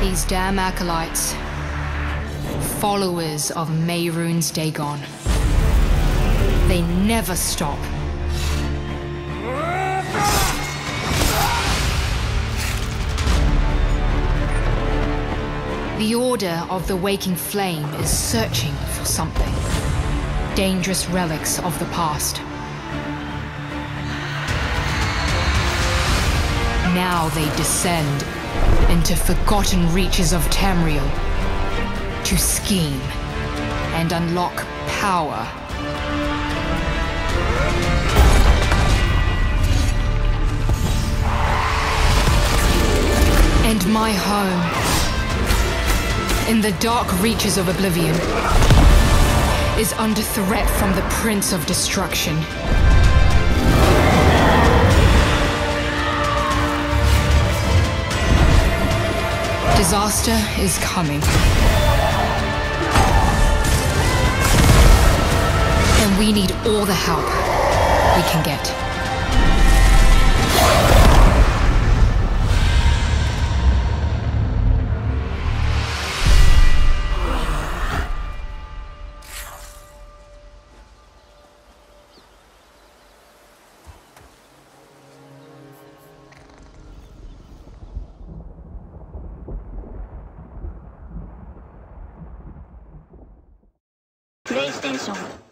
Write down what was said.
These damn acolytes. Followers of Mehrunes Dagon. They never stop. The Order of the Waking Flame is searching for something. Dangerous relics of the past. Now they descend into forgotten reaches of Tamriel to scheme and unlock power. And my home, in the dark reaches of Oblivion, is under threat from the Prince of Destruction. Disaster is coming. And we need all the help we can get. PlayStation